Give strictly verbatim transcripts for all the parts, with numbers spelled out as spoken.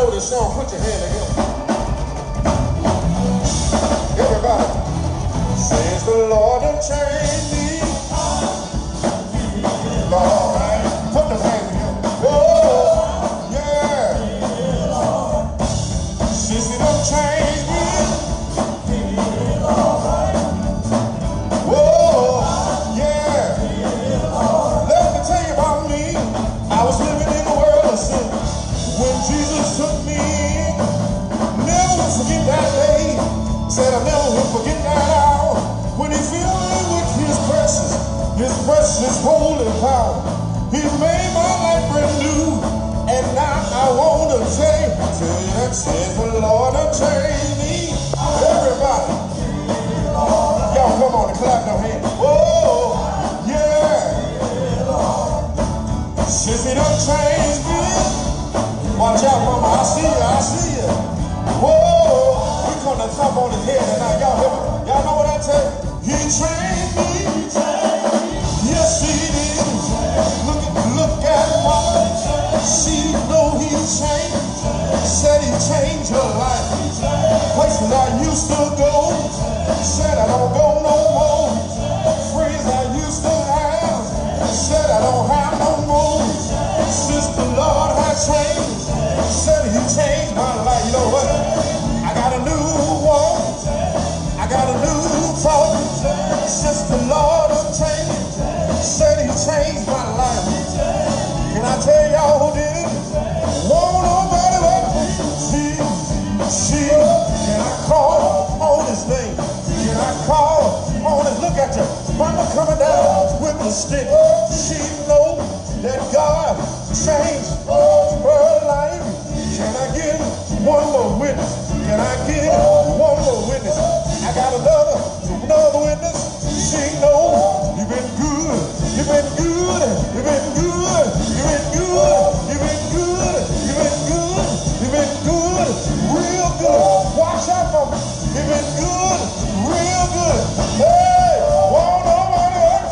know this song, put your hand together. Everybody. Says the Lord will change me. Lord, put them hands together. Whoa, yeah. Since he done changed me. Whoa, yeah. Let me tell you about me. I was living in a world of sin. When Jesus took me in, never will forget that day. Said I never will forget that hour. When he filled me with his precious, his precious holy power. He made my life brand new. And now I want to change. Tell you that says the Lord will change me. Everybody. Y'all come on and clap them hands. Oh, yeah. Since he done changed me. Watch out, mama. I see you. I see you. Whoa. We're going to thump on his head tonight. Y'all hear me? Y'all know what I tell you? He changed me. Yes, he did. Look at, look at mama. She know he changed. Said he changed her life. Places I used to go. Said I don't go no more. Friends I used to have. Said I don't have no more. Since the Lord has changed. Said he changed my life. You know what? I got a new walk. I got a new talk. Since the Lord has changed. Said he changed my life. Can I tell y'all who did it? Won't nobody but see, see. Can I call on his name? Can I call on his? Look at you. Mama coming down with the stick. She know that God changed her life. Can I get one more witness? Can I get one more witness? I got another, another witness. She know you've been good. You've been good. You've been good. You've been good. You've been good. You've been good. You've been good. Real good. Watch out for me. You've been good. Real good. Hey, won't nobody else?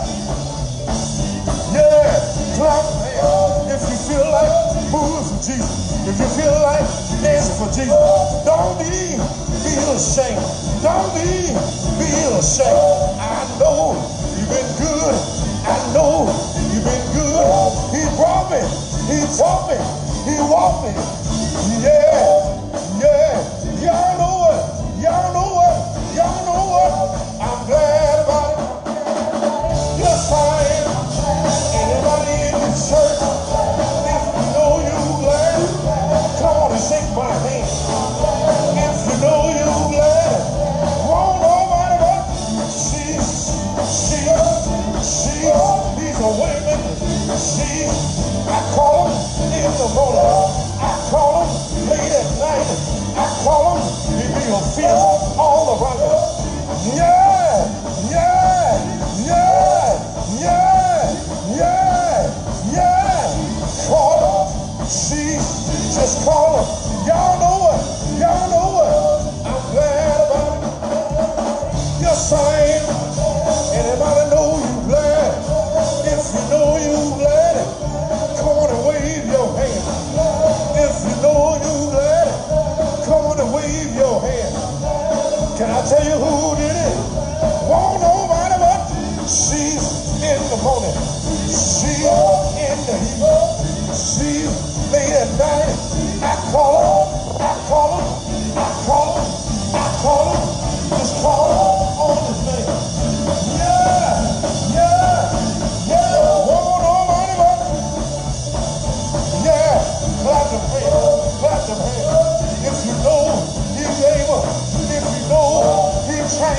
Yeah, clap hands if you feel like moving for Jesus. If you feel like dancing for Jesus. Don't be feel ashamed. Don't be feel ashamed. I know you've been good. I know you've been good. He brought me. He taught me. He walked me. Yeah. Yeah. Y'all know what? Y'all know what? Y'all know what? I'm glad about it. Yes, I am. Anybody in the church? If you know you're glad, come on and shake my hand. If you know you're glad, won't nobody but she, she, she, he's a woman. She, I call him in the morning. I call him late at night. I call him, he be a feel all around you. Yeah, yeah, yeah, yeah, yeah, yeah. Call him. She, just call him. Y'all know what? Y'all know what? I'm glad about it. Yes, I am. Anybody know you glad? If you know you glad, come on and wave your hand. If you know you glad, come on and wave your hand. Can I tell you who did it? Won't nobody but she's in the morning. She's in the heat. She's late at night. I call her. I call her. I call her. I call her. Just call her on his name. Yeah. Yeah. Yeah. Won't nobody but. Yeah. Clap them hands. Clap them hands. If you know he's able. If you know he changed.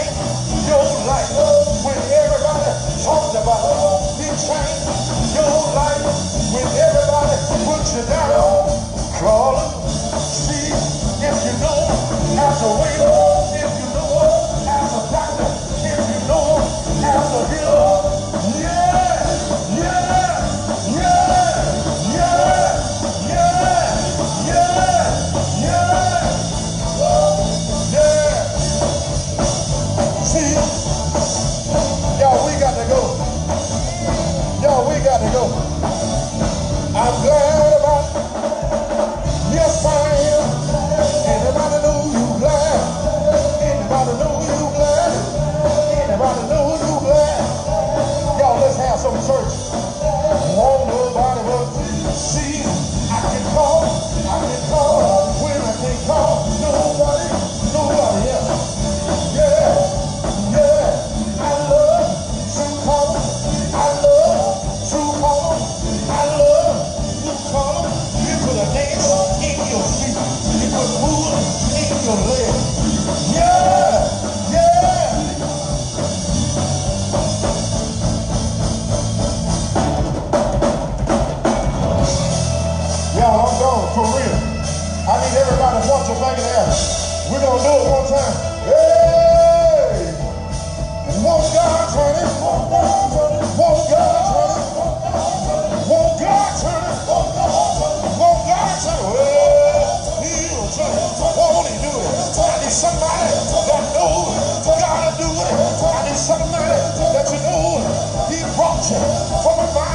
for real. I need everybody to point your finger there. We're going to do it one time. Hey! Won't God turn it? Won't God turn it? Won't God turn it? Won't God turn it? Won't God turn it? Well, he'll turn it. Won't he do it? I need somebody that knows God to do it. I need somebody that you know he brought you from a